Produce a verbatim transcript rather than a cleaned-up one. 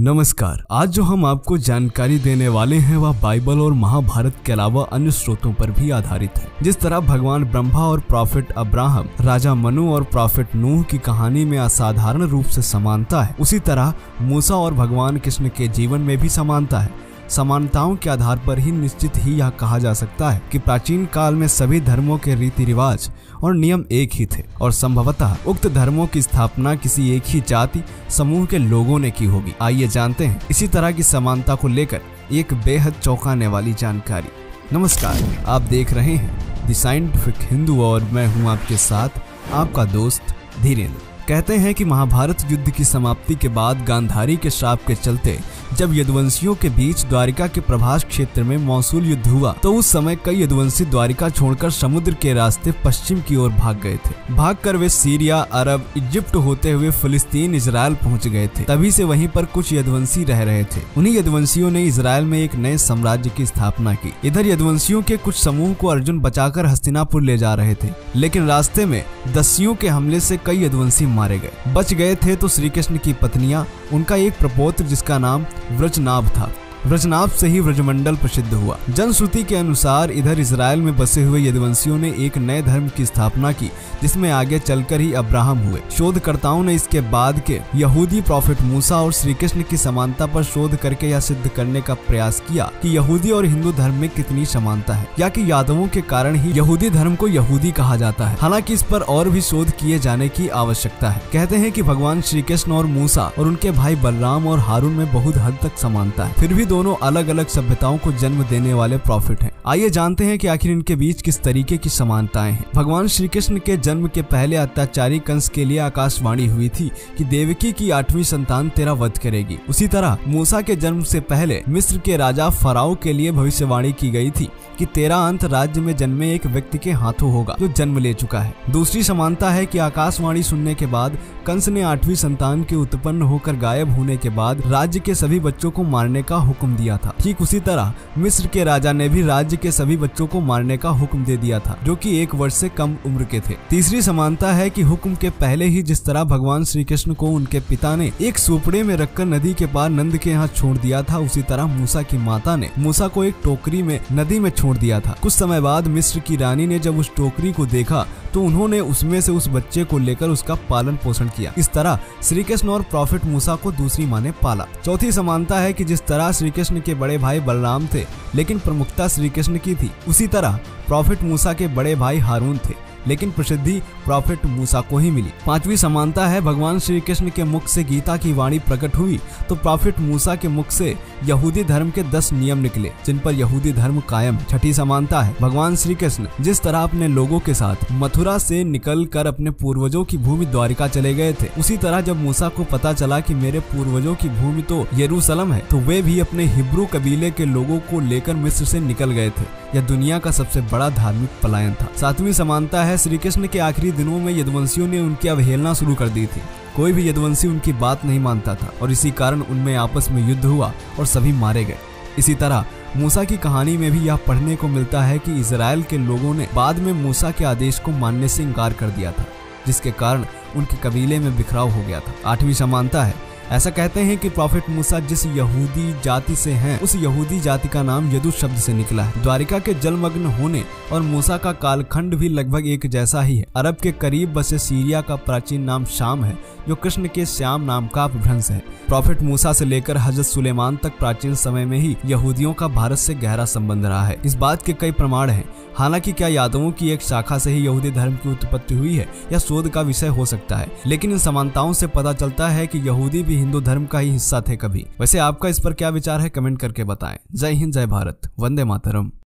नमस्कार। आज जो हम आपको जानकारी देने वाले हैं वह बाइबल और महाभारत के अलावा अन्य स्रोतों पर भी आधारित है। जिस तरह भगवान ब्रह्मा और प्रॉफिट अब्राहम, राजा मनु और प्रॉफिट नूह की कहानी में असाधारण रूप से समानता है, उसी तरह मूसा और भगवान कृष्ण के जीवन में भी समानता है। समानताओं के आधार पर ही निश्चित ही यह कहा जा सकता है कि प्राचीन काल में सभी धर्मों के रीति रिवाज और नियम एक ही थे और संभवतः उक्त धर्मों की स्थापना किसी एक ही जाति समूह के लोगों ने की होगी। आइए जानते हैं इसी तरह की समानता को लेकर एक बेहद चौंकाने वाली जानकारी। नमस्कार, आप देख रहे हैं द साइंटिफिक हिंदू और मैं हूं आपके साथ आपका दोस्त धीरेन्द्र। कहते हैं कि महाभारत युद्ध की समाप्ति के बाद गांधारी के श्राप के चलते जब यदुवंशियों के बीच द्वारिका के प्रभास क्षेत्र में मौसूल युद्ध हुआ तो उस समय कई यदुवंशी द्वारिका छोड़कर समुद्र के रास्ते पश्चिम की ओर भाग गए थे। भागकर वे सीरिया, अरब, इजिप्ट होते हुए फिलिस्तीन, इजराइल पहुंच गए थे। तभी से वहीं पर कुछ यदुवंशी रह रहे थे। उन्हीं यदुवंशियों ने इजराइल में एक नए साम्राज्य की स्थापना की। इधर यदुवंशियों के कुछ समूह को अर्जुन बचाकर हस्तिनापुर ले जा रहे थे, लेकिन रास्ते में दस्युओं के हमले से कई यदुवंशी मारे गए। बच गए थे तो श्री कृष्ण की पत्नियां, उनका एक प्रपौत्र जिसका नाम व्रजनाभ था। व्रजनाभ से ही व्रजमंडल प्रसिद्ध हुआ। जनश्रुति के अनुसार इधर इजराइल में बसे हुए यदुवंशियों ने एक नए धर्म की स्थापना की जिसमें आगे चलकर ही अब्राहम हुए। शोधकर्ताओं ने इसके बाद के यहूदी प्रॉफिट मूसा और श्री कृष्ण की समानता पर शोध करके यह सिद्ध करने का प्रयास किया कि यहूदी और हिंदू धर्म में कितनी समानता है, या कि यादवों के कारण ही यहूदी धर्म को यहूदी कहा जाता है। हालांकि इस पर और भी शोध किए जाने की आवश्यकता है। कहते हैं कि भगवान श्री कृष्ण और मूसा और उनके भाई बलराम और हारून में बहुत हद तक समानता है, फिर भी दोनों अलग अलग सभ्यताओं को जन्म देने वाले प्रॉफिट हैं। आइए जानते हैं कि आखिर इनके बीच किस तरीके की समानताएं हैं। भगवान श्री कृष्ण के जन्म के पहले अत्याचारी कंस के लिए आकाशवाणी हुई थी कि देवकी की आठवीं संतान तेरा वध करेगी। उसी तरह मूसा के जन्म से पहले मिस्र के राजा फराओ के लिए भविष्यवाणी की गई थी कि तेरा अंत राज्य में जन्मे एक व्यक्ति के हाथों होगा जो जन्म ले चुका है। दूसरी समानता है कि आकाशवाणी सुनने के बाद कंस ने आठवीं संतान के उत्पन्न होकर गायब होने के बाद राज्य के सभी बच्चों को मारने का हुक्म दिया था। ठीक उसी तरह मिस्र के राजा ने भी राज्य के सभी बच्चों को मारने का हुक्म दे दिया था, जो कि एक वर्ष से कम उम्र के थे। तीसरी समानता है कि हुक्म के पहले ही जिस तरह भगवान श्री कृष्ण को उनके पिता ने एक सुपड़े में रखकर नदी के पार नंद के यहाँ छोड़ दिया था, उसी तरह मूसा की माता ने मूसा को एक टोकरी में नदी में छोड़ दिया था। कुछ समय बाद मिस्र की रानी ने जब उस टोकरी को देखा तो उन्होंने उसमें से उस बच्चे को लेकर उसका पालन पोषण किया। इस तरह श्री कृष्ण और प्रॉफिट मूसा को दूसरी माँ ने पाला। चौथी समानता है कि जिस तरह श्री कृष्ण के बड़े भाई बलराम थे लेकिन प्रमुखता श्री कृष्ण की थी, उसी तरह प्रॉफिट मूसा के बड़े भाई हारून थे लेकिन प्रसिद्धि प्रॉफिट मूसा को ही मिली। पांचवी समानता है भगवान श्री कृष्ण के मुख से गीता की वाणी प्रकट हुई तो प्रॉफिट मूसा के मुख से यहूदी धर्म के दस नियम निकले जिन पर यहूदी धर्म कायम। छठी समानता है भगवान श्री कृष्ण जिस तरह अपने लोगों के साथ मथुरा से निकल कर अपने पूर्वजों की भूमि द्वारिका चले गए थे, उसी तरह जब मूसा को पता चला कि मेरे पूर्वजों की भूमि तो यरूशलेम है तो वे भी अपने हिब्रू कबीले के लोगों को लेकर मिस्र से निकल गए थे। यह दुनिया का सबसे बड़ा धार्मिक पलायन था। सातवीं समानता है श्री कृष्ण के आखिरी दिनों में यदुवंशियों ने उनकी अवहेलना शुरू कर दी थी। कोई भी यदुवंशी उनकी बात नहीं मानता था और इसी कारण उनमें आपस में युद्ध हुआ और सभी मारे गए। इसी तरह मूसा की कहानी में भी यह पढ़ने को मिलता है कि इजराइल के लोगों ने बाद में मूसा के आदेश को मानने से इनकार कर दिया था, जिसके कारण उनके कबीले में बिखराव हो गया था। आठवीं समानता है ऐसा कहते हैं कि प्रॉफिट मूसा जिस यहूदी जाति से हैं, उस यहूदी जाति का नाम यदु शब्द से निकला है। द्वारिका के जलमग्न होने और मूसा का कालखंड भी लगभग एक जैसा ही है। अरब के करीब बसे सीरिया का प्राचीन नाम शाम है, जो कृष्ण के श्याम नाम का अपभ्रंश है। प्रॉफिट मूसा से लेकर हजरत सुलेमान तक प्राचीन समय में ही यहूदियों का भारत से गहरा संबंध रहा है। इस बात के कई प्रमाण हैं। हालांकि क्या यादवों की एक शाखा से ही यहूदी धर्म की उत्पत्ति हुई है, यह शोध का विषय हो सकता है, लेकिन इन समानताओं से पता चलता है कि यहूदी भी हिंदू धर्म का ही हिस्सा थे कभी। वैसे आपका इस पर क्या विचार है, कमेंट करके बताएं। जय हिंद, जय भारत, वंदे मातरम।